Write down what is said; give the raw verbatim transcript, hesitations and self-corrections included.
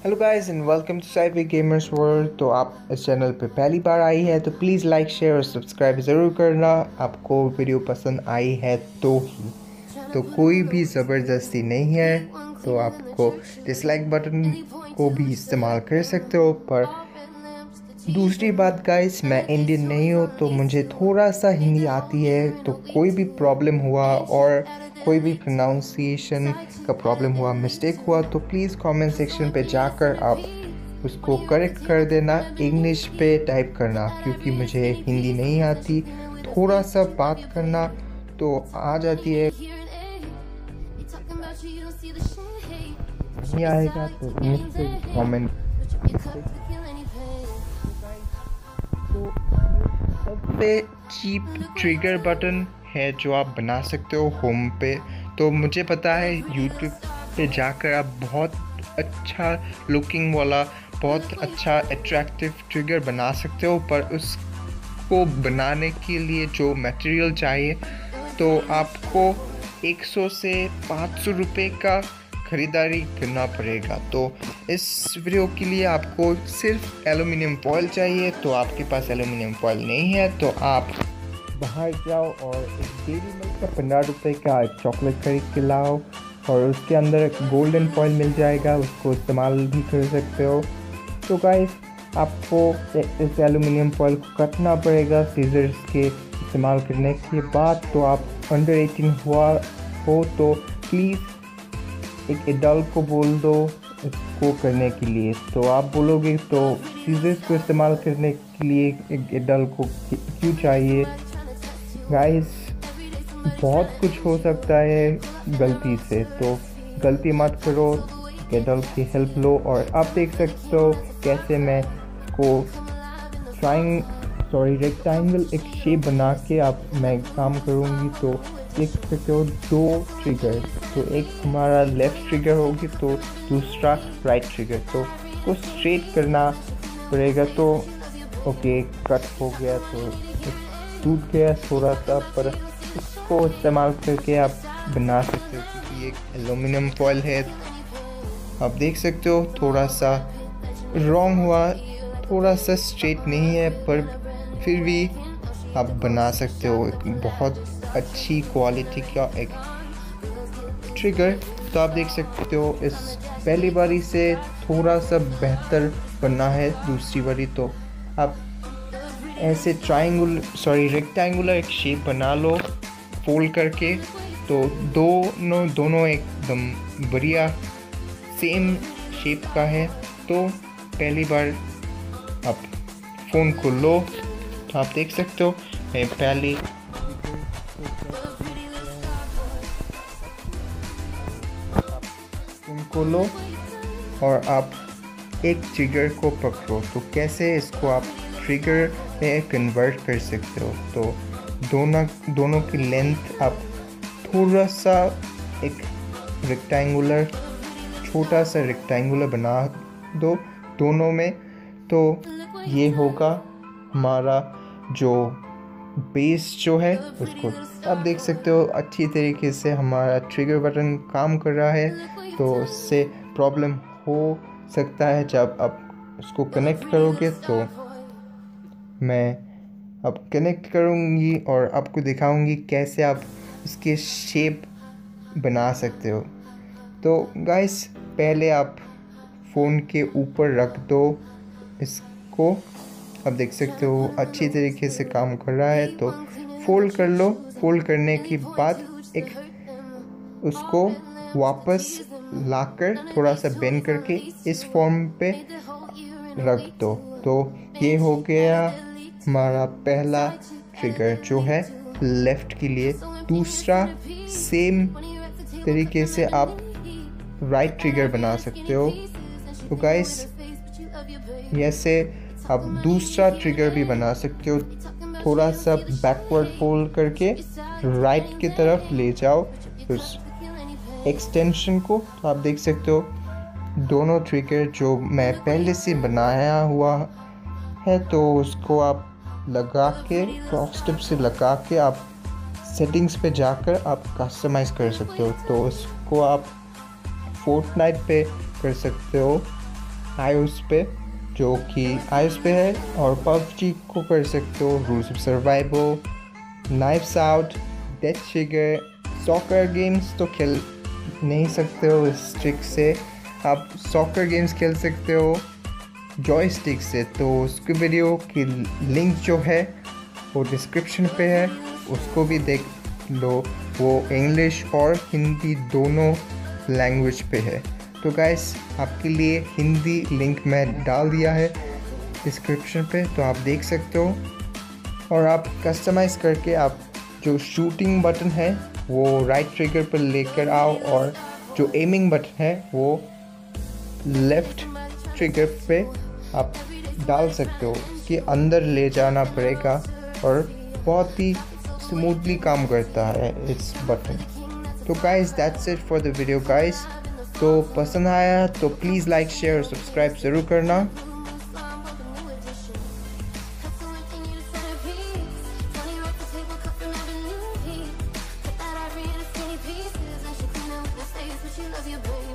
Hello guys and welcome to Saifi gamers world. तो आप इस चैनल पे पहली बार आई है तो प्लीज़ लाइक शेयर और सब्सक्राइब ज़रूर करना। आपको वीडियो पसंद आई है तो ही, तो कोई भी ज़बरदस्ती नहीं है। तो आपको डिसलाइक बटन को भी इस्तेमाल कर सकते हो। पर दूसरी बात गाइस, मैं इंडियन नहीं हूँ तो मुझे थोड़ा सा हिंदी आती है। तो कोई भी प्रॉब्लम हुआ और कोई भी प्रोनाउंसिएशन का प्रॉब्लम हुआ, मिस्टेक हुआ, तो प्लीज़ कमेंट सेक्शन पे जाकर आप उसको करेक्ट कर देना। इंग्लिश पे टाइप करना, क्योंकि मुझे हिंदी नहीं आती। थोड़ा सा बात करना तो आ जाती है, नहीं आएगा तो मुझसे कमेंट। तो सबसे चीप ट्रिगर बटन है जो आप बना सकते हो होम पे। तो मुझे पता है यूट्यूब पे जाकर आप बहुत अच्छा लुकिंग वाला, बहुत अच्छा अट्रैक्टिव ट्रिगर बना सकते हो, पर उसको बनाने के लिए जो मटेरियल चाहिए तो आपको सौ से पाँच सौ रुपये का ख़रीदारी करना पड़ेगा। तो इस वीडियो के लिए आपको सिर्फ एल्युमिनियम फॉयल चाहिए। तो आपके पास एल्युमिनियम फॉयल नहीं है तो आप बाहर जाओ और एक डेयरी मिल्क का पंद्रह रुपये का एक चॉकलेट खरीद के लाओ, और उसके अंदर एक गोल्डन फॉयल मिल जाएगा, उसको इस्तेमाल भी कर सकते हो। तो गाइस, आपको इस एल्युमिनियम फॉयल को कटना पड़ेगा सीजर्स के इस्तेमाल करने के बाद। तो आप अंडर एटीन हुआ हो तो प्लीज़ एक एडल्ट को बोल दो इसको करने के लिए। तो आप बोलोगे तो सीजर्स को इस्तेमाल करने के लिए एक एडल्ट को क्यों चाहिए? गाइस, बहुत कुछ हो सकता है गलती से, तो गलती मत करो, एडल्ट की हेल्प लो। और आप देख सकते हो कैसे मैं इसको ट्राइंग सॉरी रेक्टेंगल एक शेप बना के आप मैं काम करूँगी। तो देख सकते हो दो ट्रिगर, तो एक हमारा लेफ़्ट ट्रिगर होगी तो दूसरा राइट ट्रिगर। तो उसको स्ट्रेट करना पड़ेगा। तो ओके, कट हो गया, तो टूट गया थोड़ा सा, पर इसको इस्तेमाल करके आप बना सकते हो, क्योंकि एक एल्युमिनियम फॉयल है। आप देख सकते हो थोड़ा सा रॉन्ग हुआ, थोड़ा सा स्ट्रेट नहीं है, पर फिर भी आप बना सकते हो एक बहुत अच्छी क्वालिटी का एक ट्रिगर। तो आप देख सकते हो इस पहली बारी से थोड़ा सा बेहतर बनना है दूसरी बारी। तो आप ऐसे ट्रायंगुलर सॉरी रेक्टेंगुलर एक शेप बना लो फोल्ड करके। तो दोनों दोनों एकदम बढ़िया सेम शेप का है। तो पहली बार आप फ़ोन को लो, तो आप देख सकते हो मैं पहले उनको लो और आप एक ट्रिगर को पकड़ो। तो कैसे इसको आप ट्रिगर में कन्वर्ट कर सकते हो? तो दोनों दोनों की लेंथ आप थोड़ा सा एक रेक्टेंगुलर छोटा सा रेक्टेंगुलर बना दो दोनों में। तो ये होगा हमारा जो बेस जो है उसको आप देख सकते हो अच्छी तरीके से हमारा ट्रिगर बटन काम कर रहा है। तो उससे प्रॉब्लम हो सकता है जब आप उसको कनेक्ट करोगे। तो मैं अब कनेक्ट करूँगी और आपको दिखाऊंगी कैसे आप इसके शेप बना सकते हो। तो गाइस, पहले आप फ़ोन के ऊपर रख दो इसको। आप देख सकते हो अच्छी तरीके से काम कर रहा है। तो फोल्ड कर लो। फोल्ड करने के बाद एक उसको वापस लाकर थोड़ा सा बेंड करके इस फॉर्म पे रख दो। तो ये हो गया हमारा पहला ट्रिगर जो है लेफ़्ट के लिए। दूसरा सेम तरीके से आप राइट ट्रिगर बना सकते हो। तो गाइस, ऐसे आप दूसरा ट्रिगर भी बना सकते हो। थोड़ा सा बैकवर्ड फोल्ड करके राइट की तरफ ले जाओ उस एक्सटेंशन को। तो आप देख सकते हो दोनों ट्रिगर जो मैं पहले से बनाया हुआ है, तो उसको आप लगा के क्रॉस टिप से लगा के आप सेटिंग्स पे जाकर आप कस्टमाइज़ कर सकते हो। तो उसको आप फोर्टनाइट पे कर सकते हो। आईओएस पे, जो कि आईओएस पे है, और पबजी को कर सकते हो, rules of survival, knives out, death trigger, soccer games तो खेल नहीं सकते हो इस ट्रिक से। आप सॉकर गेम्स खेल सकते हो जॉयस्टिक से, तो उसकी वीडियो की लिंक जो है वो डिस्क्रिप्शन पे है, उसको भी देख लो। वो इंग्लिश और हिंदी दोनों लैंग्वेज पे है। तो गाइस, आपके लिए हिंदी लिंक मैं डाल दिया है डिस्क्रिप्शन पे, तो आप देख सकते हो। और आप कस्टमाइज़ करके आप जो शूटिंग बटन है वो राइट ट्रिगर पर लेकर आओ, और जो एमिंग बटन है वो लेफ़्ट ट्रिगर पे आप डाल सकते हो। कि अंदर ले जाना पड़ेगा, और बहुत ही स्मूथली काम करता है इस बटन। तो guys, that's it for the video guys. तो पसंद आया तो प्लीज़ लाइक, शेयर और सब्सक्राइब ज़रूर करना। Pieces and she clean up the face, but she love you, baby.